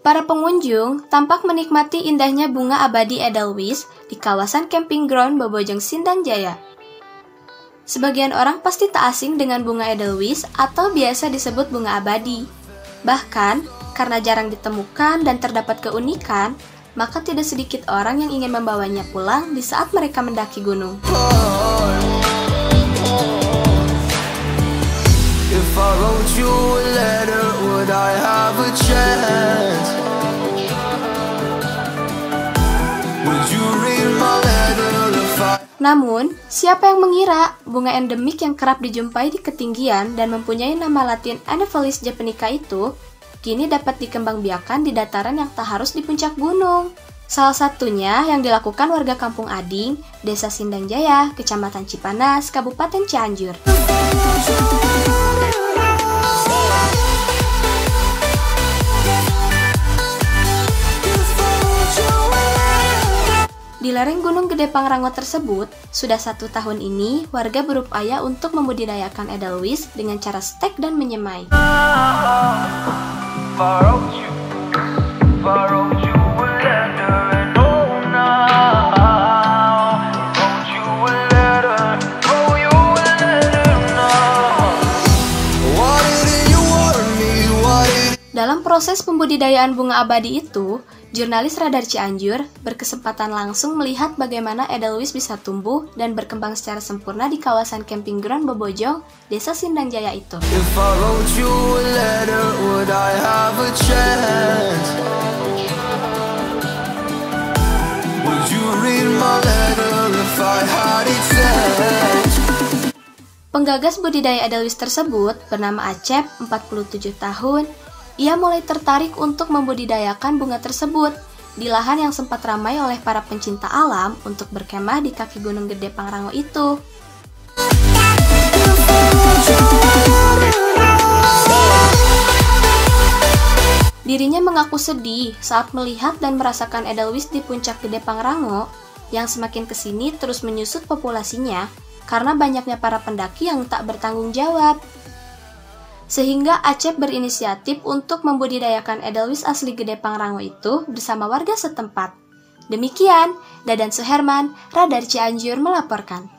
Para pengunjung tampak menikmati indahnya bunga abadi Edelweiss di kawasan camping ground Bobojong Sindang Jaya. Sebagian orang pasti tak asing dengan bunga Edelweiss atau biasa disebut bunga abadi. Bahkan, karena jarang ditemukan dan terdapat keunikan, maka tidak sedikit orang yang ingin membawanya pulang di saat mereka mendaki gunung. Namun, siapa yang mengira bunga endemik yang kerap dijumpai di ketinggian dan mempunyai nama latin Anophelis japonica itu kini dapat dikembangbiakan di dataran yang tak harus di puncak gunung. Salah satunya yang dilakukan warga Kampung Ading, Desa Sindang Jaya, Kecamatan Cipanas, Kabupaten Cianjur. Di lereng Gunung Gede Pangrango tersebut, sudah 1 tahun ini warga berupaya untuk membudidayakan Edelweiss dengan cara stek dan menyemai. Dalam proses pembudidayaan bunga abadi itu, jurnalis Radar Cianjur berkesempatan langsung melihat bagaimana Edelweiss bisa tumbuh dan berkembang secara sempurna di kawasan camping ground Bobojong, Desa Sindang Jaya itu. Penggagas budidaya Edelweiss tersebut bernama Acep, 47 tahun. Ia mulai tertarik untuk membudidayakan bunga tersebut di lahan yang sempat ramai oleh para pencinta alam untuk berkemah di kaki Gunung Gede Pangrango itu. Dirinya mengaku sedih saat melihat dan merasakan Edelweiss di puncak Gede Pangrango yang semakin kesini terus menyusut populasinya karena banyaknya para pendaki yang tak bertanggung jawab. Sehingga Acep berinisiatif untuk membudidayakan Edelweiss asli Gede Pangrango itu bersama warga setempat. Demikian, Dadan Suherman, Radar Cianjur melaporkan.